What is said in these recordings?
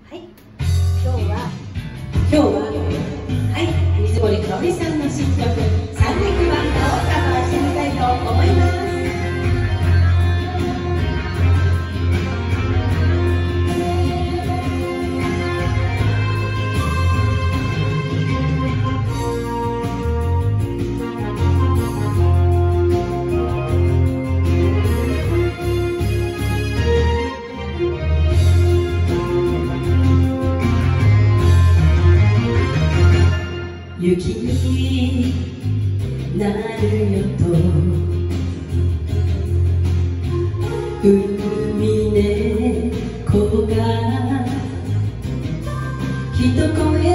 はい、今日は水森かおりさんの新曲「三陸バンダ」をカバーしてみたいと思います。雪になるよと海猫が一声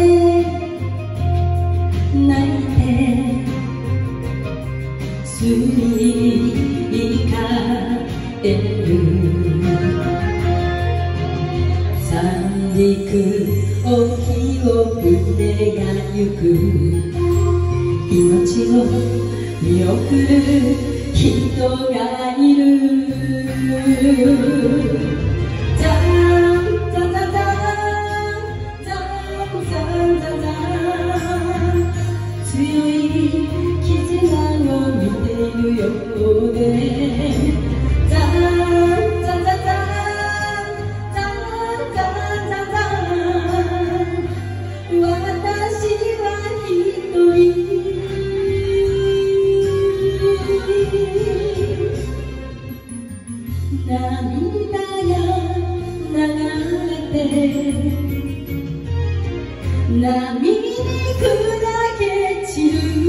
泣いてすみかえる三陸沖を船が行く命を見送る人がいる。ザンザンザンザンザンザンザンザン強い絆を見ているようでザンザンザンザン涙が流れて波に砕け散る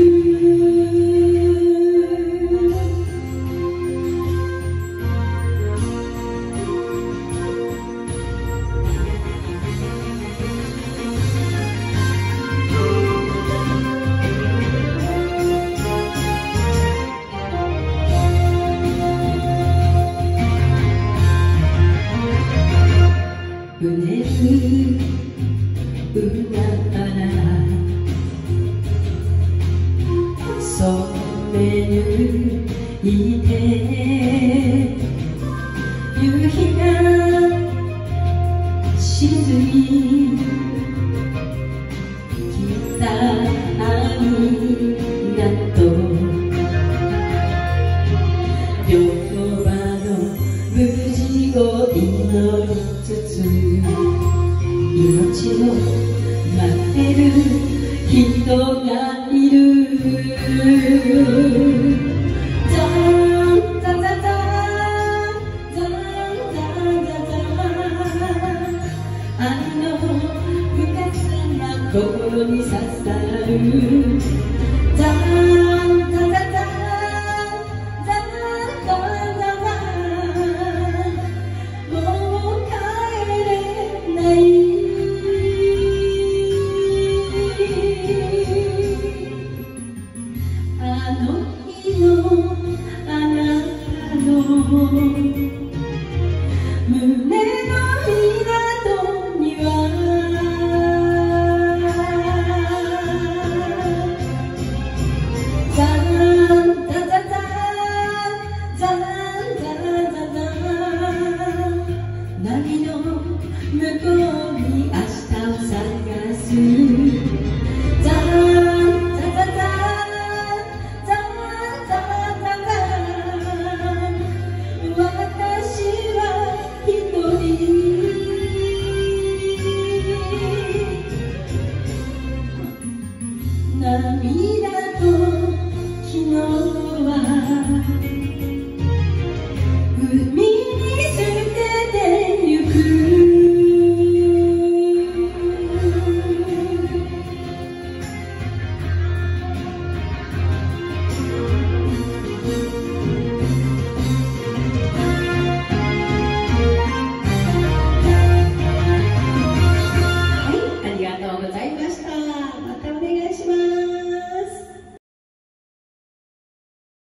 うねる海原染めぬいて夕日が沈み北ありがとう両場の無事を祈りつつ命を待ってる人がいる。ザンザンザンザンザンザンザンザン愛の深さが心に刺さる。ザンザンザンザンザンザンザンもう帰れないあの日のあなたの胸の港にはザンザンザンザンザンザンザンザン波の向こうに明日を探す